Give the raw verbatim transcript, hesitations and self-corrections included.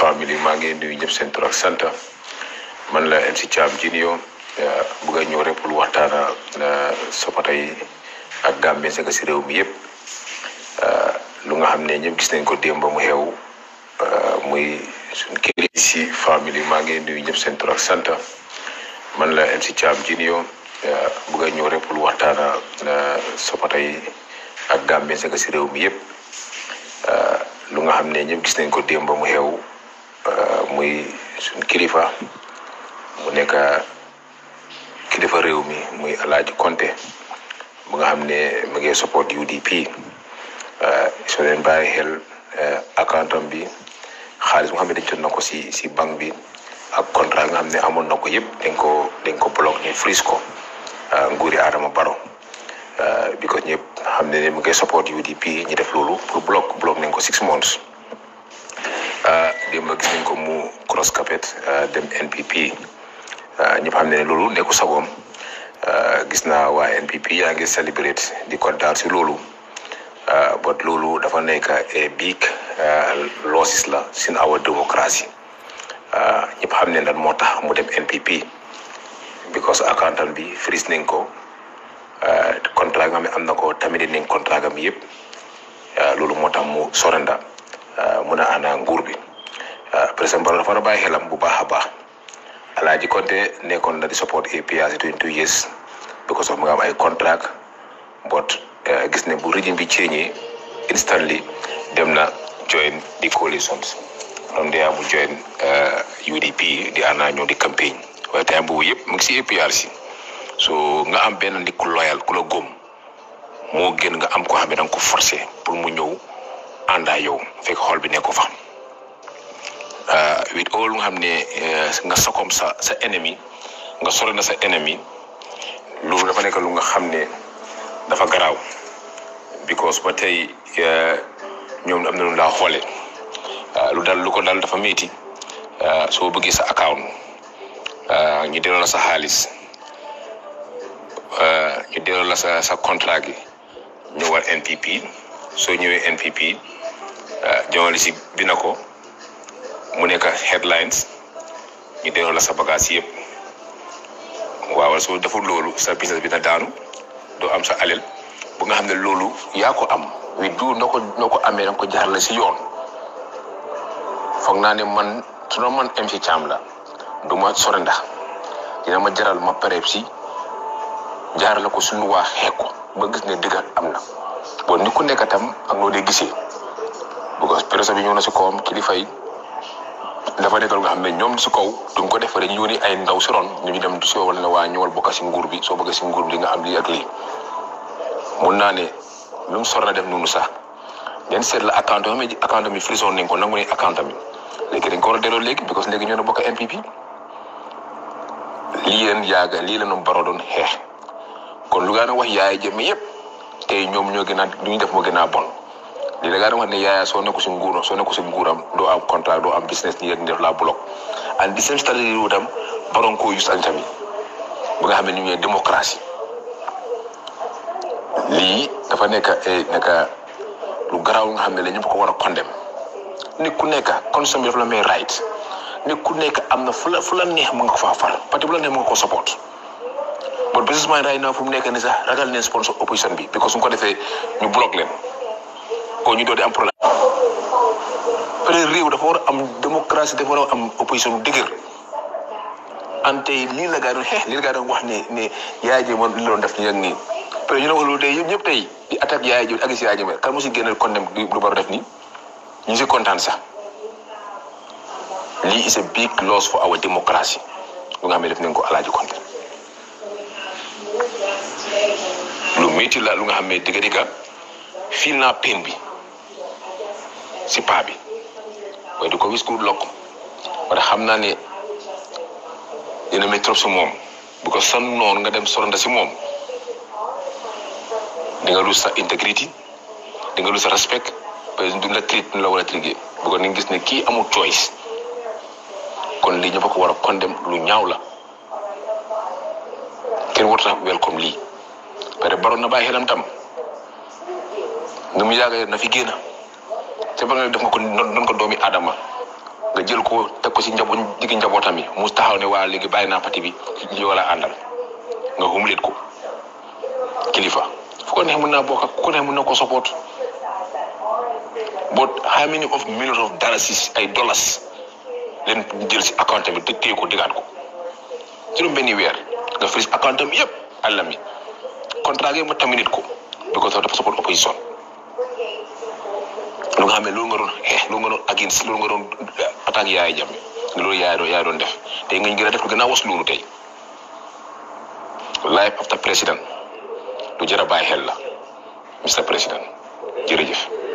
family maa ngi nuyu ñëpp seen tur ak sant man la M C 𝗀𝗵𝗺 𝗖𝗵 bëgg a ñëw rek pour waxtaana soppata yi ak Gambie sega si réew mi yëpp lu nga xam ne ñëpp gis nañ ko démb ba mu xew muy suñ kili si family maa ngi nuyu ñëpp seen tur ak sant man la M C 𝗀𝗵𝗺 𝗖𝗵 bëgg a ñëw rek pour waxtaana soppata yi ak Gambie sega si réew mi yëpp lu nga xam ne ñëpp gis nañ ko démb ba mu xew muy suñ kilifa mu nekk kilifa réew mi muy Alaaji Konte bu nga xam ne mu ngi support U D P soo leen bàyyi xel accountam bi xaalis bu nga xam ne dañ jot na ko si si banque bi ak contrat nga xam ne amoon na ko yëpp dañ ko dañ ko block ñu freeze ko nguuri Adama Barrow because ñëpp xam ne ne mu ngi support U D P ñu def loolu pour block block nañ ko six months démb gis nañ ko mu cross carpet dem N P P ñëpp xam ne ne loolu nekku sagoom gis naa waa N P P yaa ngi celebrate di kontaan si loolu but loolu dafa nekk a big losses la sin our democracy ñëpp xam ne lan moo tax mu dem N P P because accountant bi freeze nañ ko contrat nga xam ne am na ko tamit nañ contrat am yëpp loolu moo tax mu sorenda mun a ànd nguur bi président Barrow dafa war a bàyyi xelam bu baax a baax Alaaji Konte nekkoon na di support A P R si twenty-two years because of mu nga am ay contract but gis ne bu régime bi ceeñee instantly dem na join di coalitions from there mu join U D P di ànd ñoo di campagne waaye time boobu yëpp mu ngi si A P R si so nga am benn nit ku loyal ku la góom moo gën nga am ko xam ne danga ko forcé pour mu ñëw àndaa yow fekk xool bi nekko fa with all nga xam ne nga sokom sa sa ennemi nga sore na sa ennemi loolu dafa nekk lu nga xam ne dafa garaaw because ba tey ñoom am na lu laa xoole lu dal lu ko dal dafa métti soo bëggee sa account ñu delloo la sa xaalis ñu delloo la sa sa contrat gi ñëwal N P P soo ñëwee N P P journaliste bi na ko mu nekk headlines ñu delloo la sa bagage yëpp waaw soo deful loolu sa business bi na daanu doo am sa alal bu nga xam ne loolu yaa ko am wi du noo ko noo ko amee danga ko jaarale si yoon foog naa ne man su doon man M C 𝗀𝗵𝗺 la du ma sore ndax dina ma jaral ma pare si jaarale ko suñu waa xeex ko ba gis ne dëgg am na bon ni ku nekk tam ak noo dee gisee because presse bi ñëw na si kawam kilifa yi dafa nekkal nga xam ne ñoom si kaw duñ ko defaree ñu yónni ay ndaw si ron ñu ñu dem si wala ne waa ñëwal bokk si nguur bi soo bëggee si nguur bi di nga am lii ak lii mun naa ne lu mu sor na def noonu sax ngeen seet la account bi account bi frison nañ ko nangu ne account bi léegi dañ ko war a delloo léegi because léegi ñoo na bokk N P P lii leen yaaga lii leen Barrow doon xeex kon lu gaa wax yaay jëmme yëpp tey ñoom ñoo gën a lu ñu def moo gën a bon lii da ngaa wax ne yaaya soo nekku si nguuram soo nekku si nguuram doo am contrat doo am business ni def la bloc and di seen stratégie yu tam Barrow koo use tamit bu nga xam ne ñu ngi démocratie lii dafa nekk nekk lu garaaw nga xam ne la ñëpp ko war a condamné nit ku nekk constitution bi dafa la may right nit ku nekk am na fu la fu la neex mu nga ko faa far parti bu la neex mu nga ko support but businessman right now fu mu nekk ni sax ragal neen sponsor opposition bi because su ko defee ñu block leen ko ñu doon di am problème peut être réew dafa war a am démocratie dafa war a am opposition dëgër ante lii la gaa doon xeex lii la gaa doon wax ne ne yaay ji moom li la doon def nii ak nii peut être ñu ne loolu tey yëpp ñëpp tey di attaque yaay ji ak si yaay ji kan mu si génneel condamné lu Barrow def nii ñu si kontaan sax lii is a big loss for our democracy lu nga xam ne def nañ ko Alaaji Konte lu métti la lu nga xam ne dëgg dëgg feel naa pain bi si paa bi waaye du ko wis ku lokk wala xam naa ne dina métti trop si moom bu ko son noonu nga dem soronda si moom di nga lose sa intégrité di nga lose sa respect parce que duñ la traité duñ la war a traité bu ko ni gis ne kii amul choice kon lii ñëpp ko war a condamné lu ñaaw la kenn warut a welcome lii pare Barrow na bàyyi xelam tam nu mu yàgg na fi génn te ba nga def nga ko doon ko doomi Adama nga jël ko teg ko si njaboot digg njabootam yi mu taxaw ne waa léegi bàyyi naa parti bi li wala àndal nga humiliate ko kilifa fu ko neex mën naa bokk ak ku ko neex mën na ko support but how many of millions of dollars ay dollars leen jël si account bi te téye ko digaat ko juróom benni weer nga fris account bi yëpp àllam yi contrat gi ma terminate ko because dafa support opposition lu nga xam ne loolu nga doon xeex loolu nga doon against loolu nga doon attaque yaay jàmm loolu yaay doon yaay doon def tey nga gën a def lu gën a was loolu tey life after president lu jar a bàyyi xel la Mister President jërëjëf